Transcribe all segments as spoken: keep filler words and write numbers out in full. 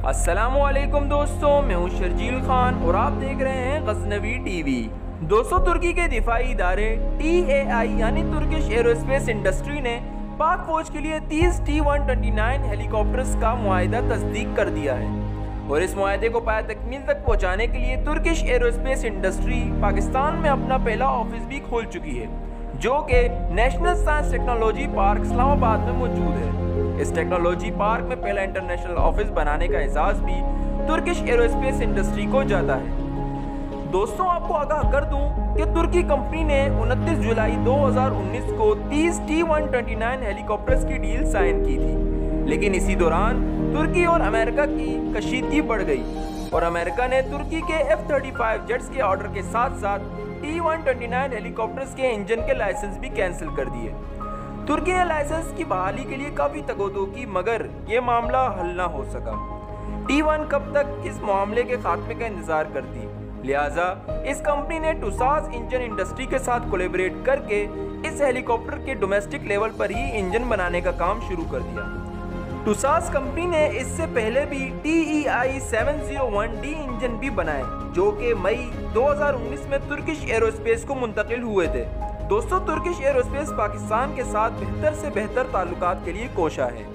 السلام علیکم دوستوں، میں ہوں شرجیل خان اور آپ دیکھ رہے ہیں غزنوی ٹی وی۔ دوستوں، ترکی کے دفاعی ادارے ٹی اے آئی یعنی ترکش ایروسپیس انڈسٹری نے پاک فوج کے لیے تیس T one twenty nine helicopters کا معاہدہ تصدیق کر دیا ہے، اور اس معاہدے کو پایہ تکمیل تک پہنچانے کے لیے ترکش ایروسپیس انڈسٹری پاکستان میں اپنا پہلا آفس بھی کھول چکی ہے، جو کہ national science technology park Islamabad میں موجود ہے۔ اس ٹیکنالوجی پارک میں پہلا انٹرنیشنل آفس بنانے کا اعزاز بھی ترکش ایروسپیس انڈسٹری کو جاتا ہے۔ دوستوں، آپ کو آگاہ کر دوں کہ ترکی کمپنی نے انتیس جولائی دو ہزار انیس کو تیس T one twenty nine helicopters کی ڈیل سائن کی تھی، لیکن اسی دوران ترکی اور امریکہ کی کشیدگی بڑھ گئی اور امریکہ نے ترکی کے ایف تھرٹی فائیو جیٹس کے آرڈر کے ساتھ ساتھ T one twenty nine helicopters کے انجن کے لائسنس بھی کینسل کر دیے۔ ترکی نے لائسنس کی بحالی کے لیے کافی تگودو کی، مگر یہ معاملہ حل نہ ہو سکا۔ ٹی ون کب تک اس معاملے کے خاتمے کا انتظار کرتی، لہٰذا اس کمپنی نے ٹوساز انجن انڈسٹری کے ساتھ کولیبریٹ کر کے اس ہیلی کاپٹر کے ڈومیسٹک لیول پر ہی انجن بنانے کا کام شروع کر دیا۔ ٹوساز کمپنی نے اس سے پہلے بھی T E I seven zero one D engine بھی بنائے، جو کہ مئی دو ہزار انیس میں ترکش ایروسپیس کو منتقل ہوئے تھے۔ دوستوں، ترکش ایروسپیس پاکستان کے ساتھ بہتر سے بہتر تعلقات کے لیے کوشاں ہے۔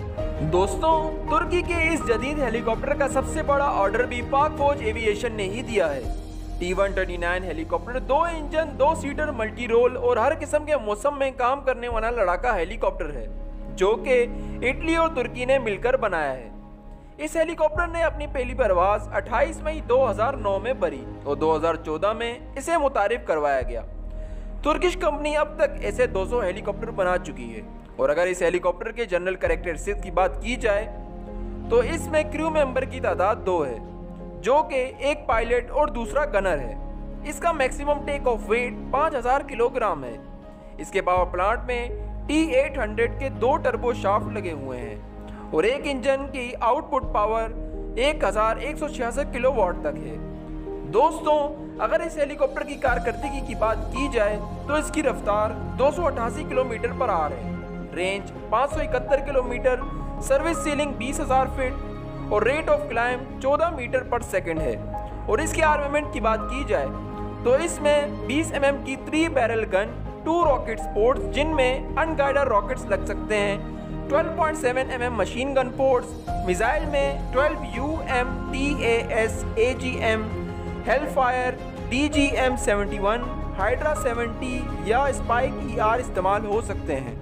دوستوں، ترکی کے اس جدید ہیلی کاپٹر کا سب سے بڑا آرڈر بھی پاک فوج ایوییشن نے ہی دیا ہے۔ T one twenty nine helicopter دو انجن، دو سیٹر، ملٹی رول اور ہر قسم کے موسم میں کام کرنے والا لڑاکا ہیلی کاپٹر ہے، جو کہ اٹلی اور ترکی نے مل کر بنایا ہے۔ اس ہیلی کاپٹر نے اپنی پہلی پرواز اٹھائیس مئی دو ہزار نو میں بھری اور دو ہزار چودہ میں اسے متعارف کروایا گیا۔ ترکش کمپنی اب تک ایسے دو سو ہیلی کاپٹر بنا چکی ہے، اور اگر اس ہیلی کاپٹر کے جنرل کریکٹرسٹکس کی بات کی جائے تو اس میں کریو ممبر کی تعداد دو ہے، جو کہ ایک پائلٹ اور دوسرا گنر ہے۔ اس کا میکسیمم ٹیک آف ویٹ پانچ ہزار کلو گرام ہے۔ اس کے پاور پلانٹ میں ٹی ایٹ ہنڈریڈ کے دو ٹربو شافٹ لگے ہوئے ہیں، اور ایک انجن کی آؤٹ پٹ پاور ایک ہزار ایک سو چھیاسٹھ کلو واٹ تک ہے۔ دوستوں، اگر اس ہیلی کاپٹر کی کارکردگی کی بات کی جائے تو اس کی رفتار دو سو اٹھاسی کلو میٹر پر آر ہے، رینج پانچ سو اکہتر کلو میٹر، سروس سیلنگ بیس ہزار فٹ اور ریٹ آف کلائم چودہ میٹر پر سیکنڈ ہے۔ اور اس کی آرمامنٹ کی بات کی جائے تو اس میں بیس ایم ایم کی three barrel gun, two rocket sports جن میں ان گائیڈر راکٹس لگ سکتے ہیں، بارہ point seven M M machine gun ports, missile میں بارہ U M T A S A G M, hell fire, D G M seventy one, Hydra seventy یا Spike E R استعمال ہو سکتے ہیں،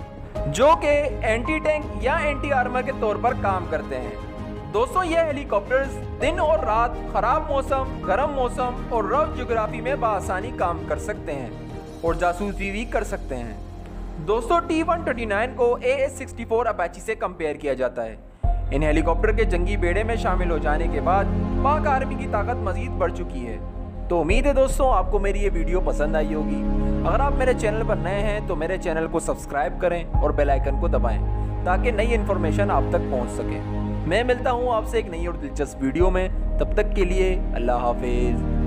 جو کہ اینٹی ٹینک یا اینٹی آرمر کے طور پر کام کرتے ہیں۔ دوستوں، یہ ہیلی کاپٹرز دن اور رات، خراب موسم، گرم موسم اور رف جغرافی میں بآسانی کام کر سکتے ہیں اور جاسوسی بھی کر سکتے ہیں۔ دوستوں، ٹی ون ٹوئنٹی نائن کو A S sixty four Apache سے کمپیئر کیا جاتا ہے۔ ان ہیلی کاپٹر کے جنگی بیڑے میں شامل ہو جانے کے بعد پاک آرمی کی طاقت مزید بڑھ چکی ہے۔ تو امید ہے دوستوں آپ کو میری یہ ویڈیو پسند آئی ہوگی۔ اگر آپ میرے چینل پر نئے ہیں تو میرے چینل کو سبسکرائب کریں اور بیل آئیکن کو دبائیں تاکہ نئی انفارمیشن آپ تک پہنچ سکے۔ میں ملتا ہوں آپ سے ایک نئی اور دلچسپ ویڈیو میں، تب تک کے لیے اللہ حافظ۔